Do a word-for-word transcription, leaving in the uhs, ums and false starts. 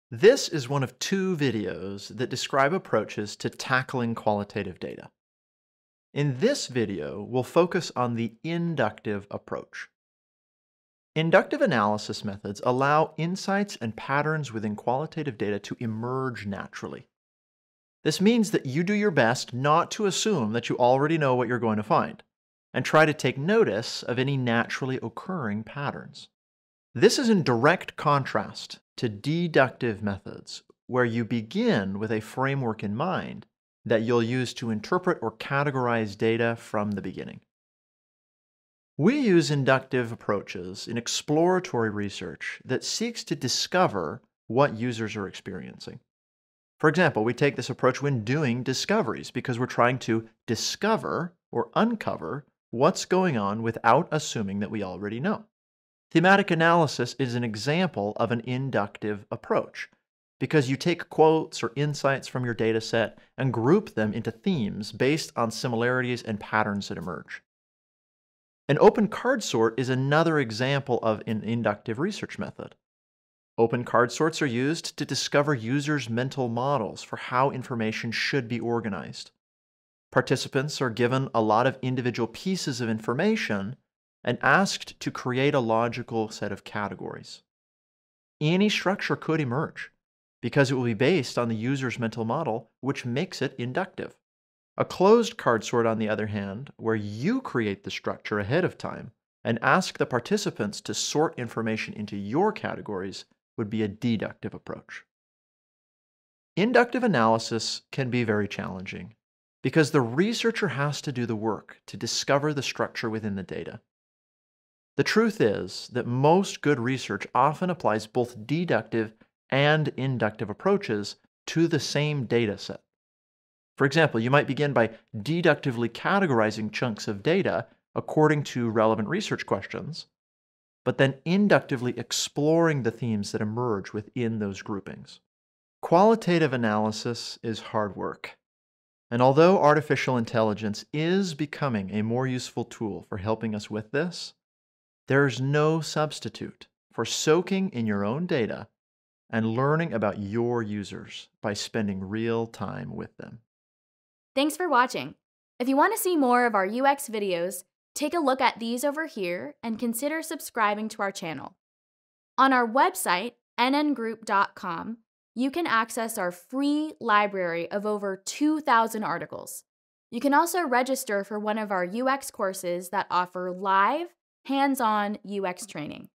This is one of two videos that describe approaches to tackling qualitative data. In this video, we'll focus on the inductive approach. Inductive analysis methods allow insights and patterns within qualitative data to emerge naturally. This means that you do your best not to assume that you already know what you're going to find, and try to take notice of any naturally occurring patterns. This is in direct contrast to deductive methods, where you begin with a framework in mind that you'll use to interpret or categorize data from the beginning. We use inductive approaches in exploratory research that seeks to discover what users are experiencing. For example, we take this approach when doing discoveries because we're trying to discover or uncover what's going on without assuming that we already know. Thematic analysis is an example of an inductive approach because you take quotes or insights from your data set and group them into themes based on similarities and patterns that emerge. An open card sort is another example of an inductive research method. Open card sorts are used to discover users' mental models for how information should be organized. Participants are given a lot of individual pieces of information and asked to create a logical set of categories. Any structure could emerge because it will be based on the user's mental model, which makes it inductive. A closed card sort, on the other hand, where you create the structure ahead of time and ask the participants to sort information into your categories, would be a deductive approach. Inductive analysis can be very challenging because the researcher has to do the work to discover the structure within the data. The truth is that most good research often applies both deductive and inductive approaches to the same data set. For example, you might begin by deductively categorizing chunks of data according to relevant research questions, but then inductively exploring the themes that emerge within those groupings. Qualitative analysis is hard work, and although artificial intelligence is becoming a more useful tool for helping us with this, there's no substitute for soaking in your own data and learning about your users by spending real time with them. Thanks for watching. If you want to see more of our U X videos, take a look at these over here and consider subscribing to our channel. On our website, n n group dot com, you can access our free library of over two thousand articles. You can also register for one of our U X courses that offer live, hands-on U X training.